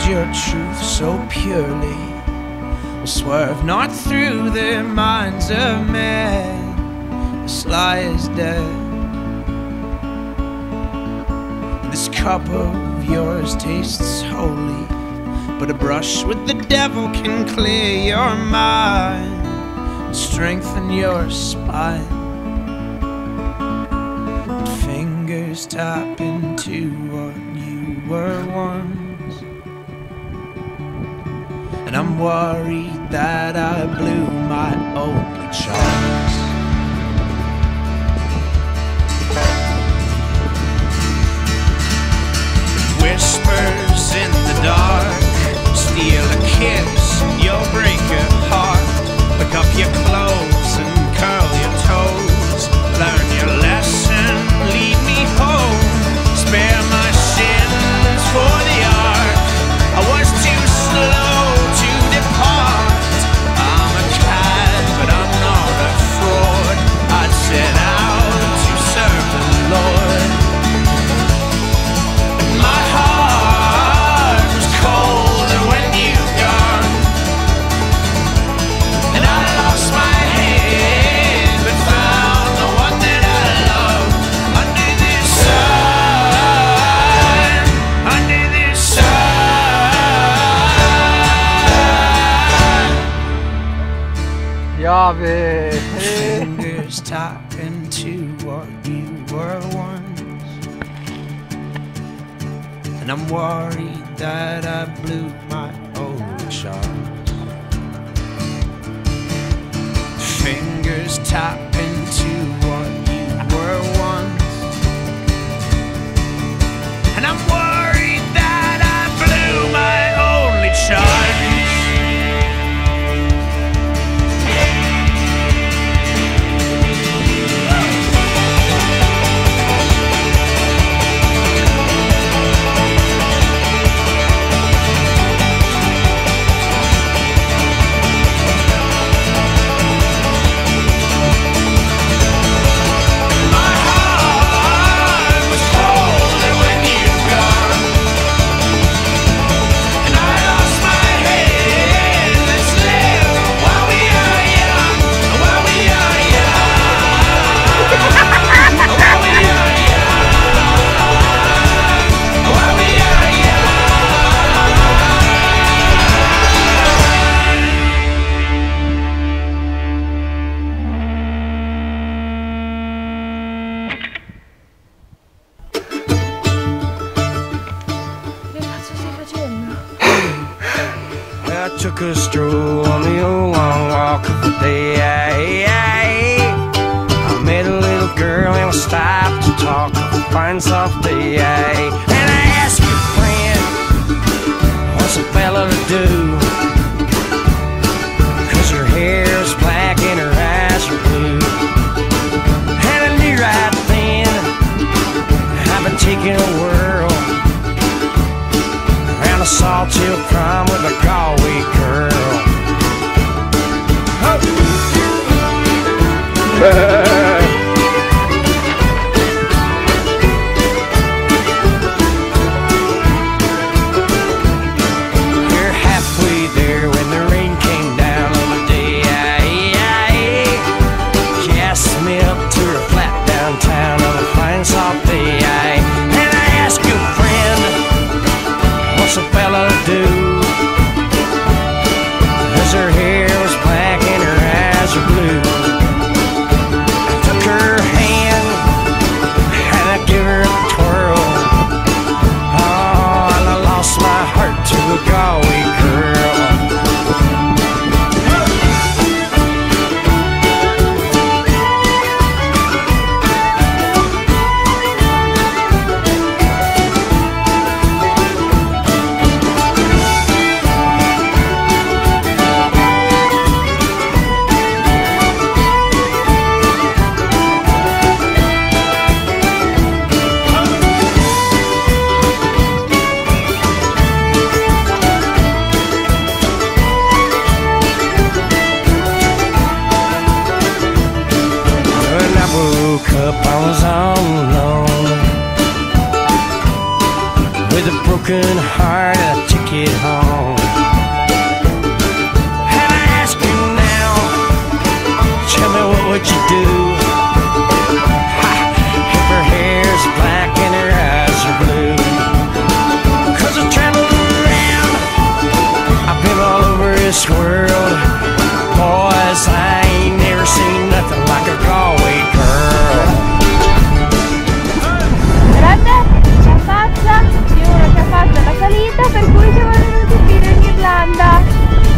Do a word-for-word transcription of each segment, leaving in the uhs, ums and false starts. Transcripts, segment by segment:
your truth so purely will swerve not through the minds of men. The sly is dead. This cup of yours tastes holy, but a brush with the devil can clear your mind and strengthen your spine. And fingers tap into what you were once, and I'm worried that I blew my only chance. Whispers in the dark, steal a kiss, you'll break your heart. Pick up your clothes and curl your toes. Learn your lesson, lead me home. Spare my sins for the art. I was too slow to depart. I'm a cad, but I'm not a fraud. I'd set out to serve the Lord. My heart was colder when you gone, and I lost my head, but found the one that I love. Under this sun, under this sun. Ja, vi... Fingers tap into what you were once, and I'm worried that I blew my own chance. Fingers tap into what you were once, and I'm worried that I blew my only chance. Took a stroll on the old long walk of the day. I met a little girl and we stopped to talk of a fine soft day. And I asked your friend, what's a fella to do? Cause her hair is black and her eyes are blue. And I knew right then I've been taking a whirl around a Sawtail prom with a Galway girl. We're halfway there when the rain came down on the day. She asked me up to her flat downtown on a fine soft day. And I asked your friend, what's a fella to do? Cause her hair was black and her eyes were blue. I took her hand and I gave her a twirl. Oh, and I lost my heart to a Galway girl. Up, I was all alone with a broken heart and a ticket make it home. And I ask you now, tell me what would you do? Ha, if her hair's black and her eyes are blue. Cause I traveled around, I've been all over this world. Boys, I ain't never seen nothing like a Galway girl. Grande, ci affaccia, Fiora ci affaccia la salita, per cui siamo venuti fino in Irlanda.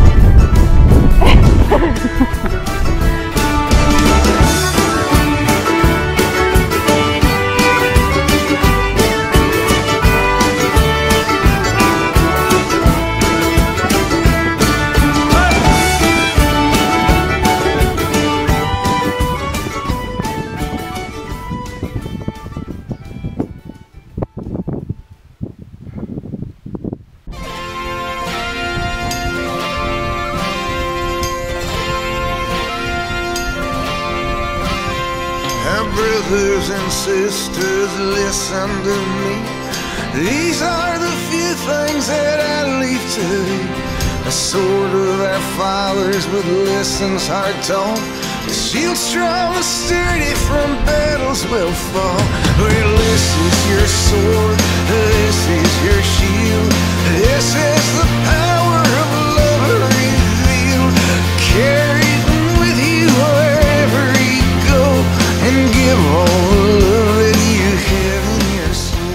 Brothers and sisters, listen to me. These are the few things that I leave to thee. A sword of our fathers with lessons hard taught. A shield strong and sturdy from battles will fall. Well, this is your sword, this is your shield. This is the power of love revealed. Carry them with you wherever you go. And give all the love that you have in your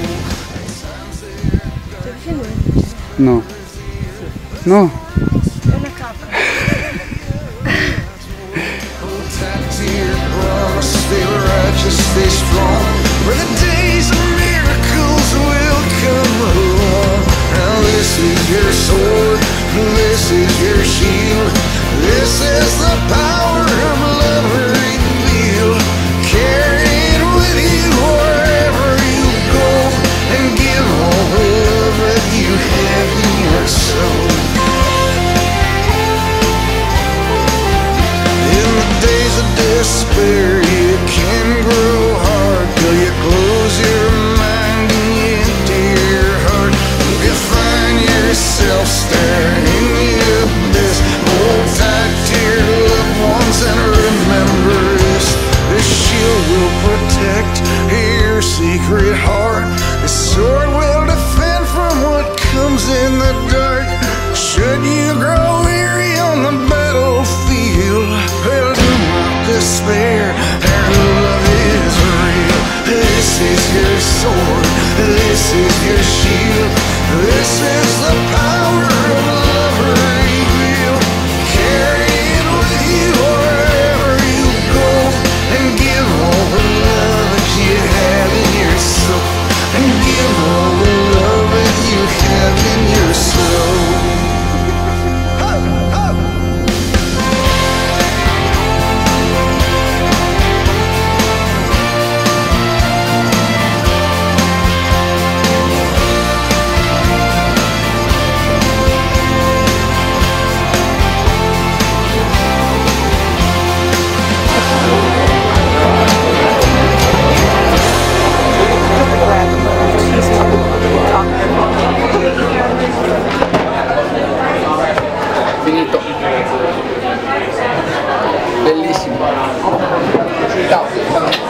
soul. No. No. Una capra. Hold tight to your promise, stay righteous, stay strong. For the days of miracles will come along. Now this is your sword, this is your shield. This is the power of love revealed. Carry it with you wherever you go, and give all the love that you have in your soul. In the days of despair, you can grow hard till you close your mind and you empty your heart. You find yourself staring in the abyss. Hold tight to your loved ones and remember this. This shield will protect your secret heart. This sword will defend from what comes in the dark. Should you grow weary on the battlefield, well, do not despair, our love is real. This is your sword, this is your shield. This is the power of love revealed. Carry it with you wherever you go, and give all the love that you have in your soul. And give all the love that you have in your soul. Ho, ho. Finito. Bellissimo. Ciao.